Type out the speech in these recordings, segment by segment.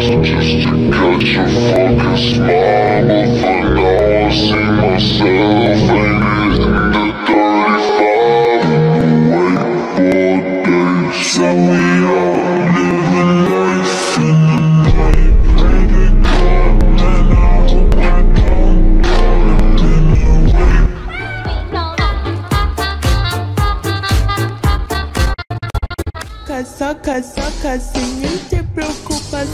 just to catch a fucking smile. But for now I see myself maybe in the 35. Wakeboard days, so we all living life in the night. Pray to God, man, I hope I don't drown in the wake. Soca, soca, sin te preocupas.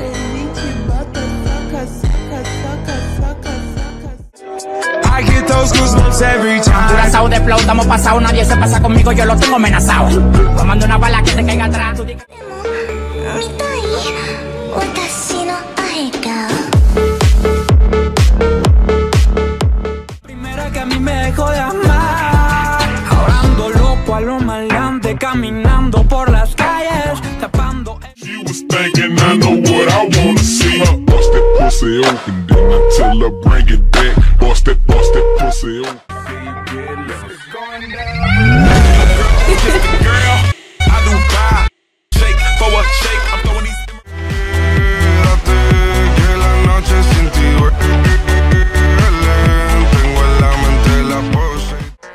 I get those goosebumps every time. Curazao de flow, estamos pasado, nadie se pasa conmigo, yo lo tengo amenazado. Tomando una bala que te caiga atrás. Primera que a mí me dejó de amar. Ahora ando loco a lo maleante, caminando por las calles, tapando. She was thinking I know what I wanna see. Bust that pussy open, then I tell her bring it back. Bust that pussy open. Girl, I do buy, shake for a shake. I'm throwing these. Que la noche sin ti tengo en la mente la pose.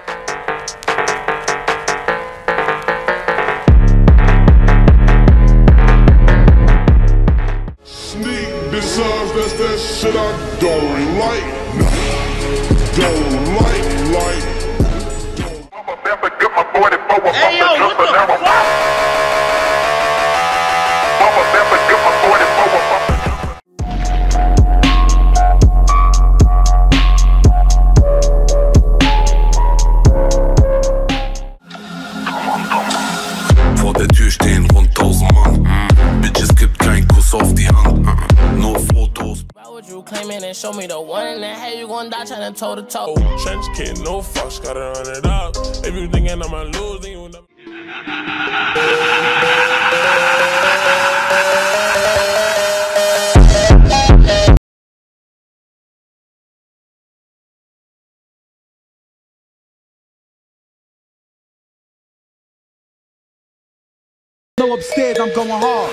Sneak besides, that's that shit I don't like. Don't like. I'ma never get my 44 up Hey, yo, what the fuck? I'ma never get my 44 up. Vor der Tür stehen rund 1000 Mann. Bitches gibt kein Kuss auf die Hand. Nur Fotos. Why would you claim it and show me the one in the head? You gon' die trying to toe to toe. Trench kid, no fucks, gotta run it up. If you thinking I'ma lose, then you never. So upstairs, I'm going hard.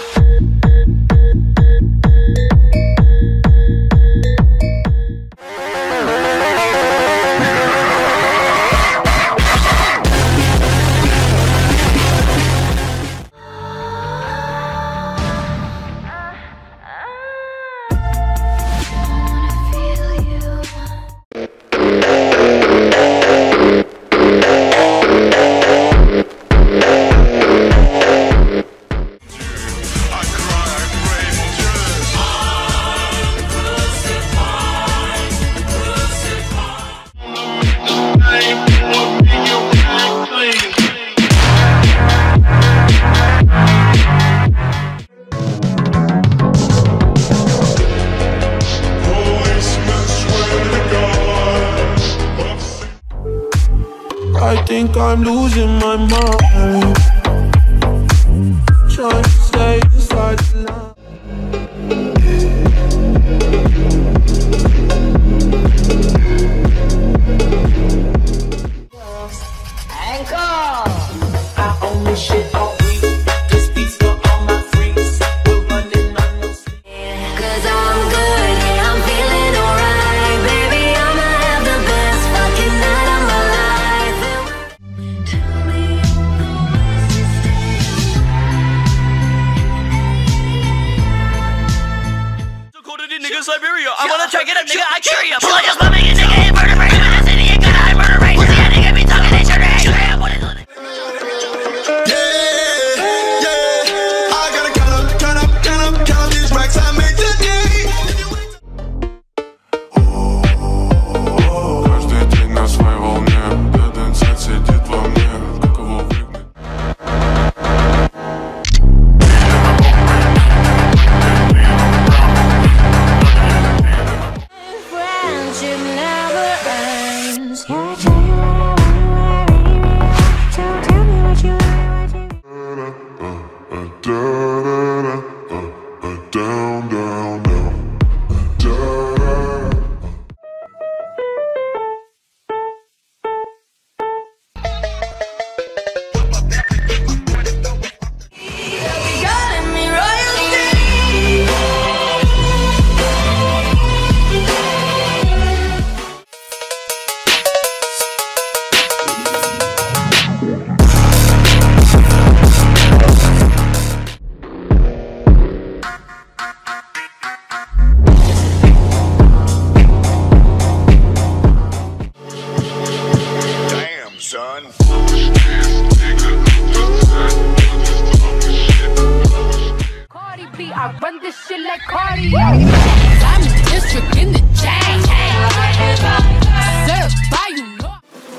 I think I'm losing my mind. Trying to stay inside the line. I own this shit all week. This beats for all my freaks. We're running on no sleep. 'Cause I'm good, yeah, I'm feeling alright. Baby, I'ma have the best fucking night of my life. Tell me the ways to stay. So cool to the nigga Siberia. I wanna check it up, nigga. I carry ya. Pull it, just bumming it, nigga. Ain't murder rate. With the city, ain't got high murder rate. Pussy, that nigga be talking, they turn their head. What is it? Каждый день на своей волне. Dead inside сидит во мне. Как его выгнать? Friendship never ends. Tell me what you Down, down, down. got me royalty. run this shit like cardio. I'm the district in the chain. Certify, you know.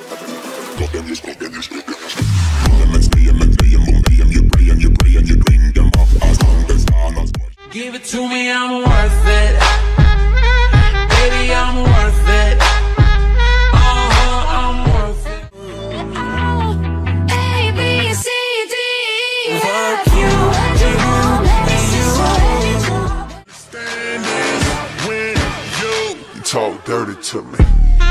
Give it to me, I'm worth it. Baby, I'm worth it. I'm worth it. A, B, C, D, E, Fuck you, Standing when you talk dirty to me.